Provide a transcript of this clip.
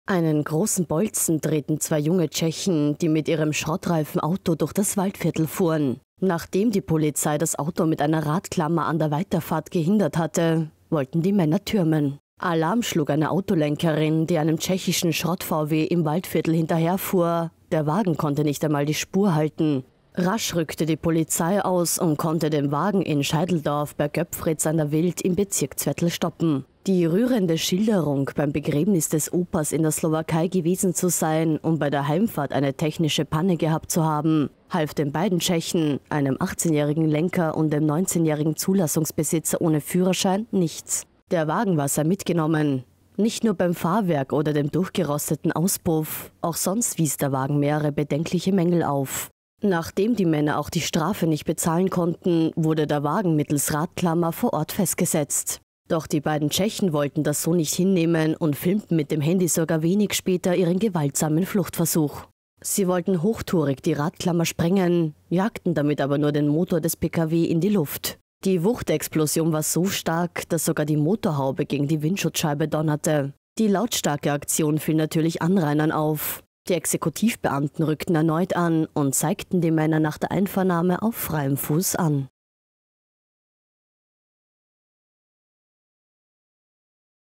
Einen großen Bolzen drehten zwei junge Tschechen, die mit ihrem schrottreifen Auto durch das Waldviertel fuhren. Nachdem die Polizei das Auto mit einer Radklammer an der Weiterfahrt gehindert hatte, wollten die Männer türmen. Alarm schlug eine Autolenkerin, die einem tschechischen Schrott-VW im Waldviertel hinterherfuhr. Der Wagen konnte nicht einmal die Spur halten. Rasch rückte die Polizei aus und konnte den Wagen in Scheideldorf bei Göpfritz an der Wild im Bezirk Zwettl stoppen. Die rührende Schilderung, beim Begräbnis des Opas in der Slowakei gewesen zu sein und bei der Heimfahrt eine technische Panne gehabt zu haben, half den beiden Tschechen, einem 18-jährigen Lenker und dem 19-jährigen Zulassungsbesitzer ohne Führerschein, nichts. Der Wagen war sei mitgenommen. Nicht nur beim Fahrwerk oder dem durchgerosteten Auspuff, auch sonst wies der Wagen mehrere bedenkliche Mängel auf. Nachdem die Männer auch die Strafe nicht bezahlen konnten, wurde der Wagen mittels Radklammer vor Ort festgesetzt. Doch die beiden Tschechen wollten das so nicht hinnehmen und filmten mit dem Handy sogar wenig später ihren gewaltsamen Fluchtversuch. Sie wollten hochtourig die Radklammer sprengen, jagten damit aber nur den Motor des PKW in die Luft. Die Wuchtexplosion war so stark, dass sogar die Motorhaube gegen die Windschutzscheibe donnerte. Die lautstarke Aktion fiel natürlich Anrainern auf. Die Exekutivbeamten rückten erneut an und zeigten die Männer nach der Einvernahme auf freiem Fuß an.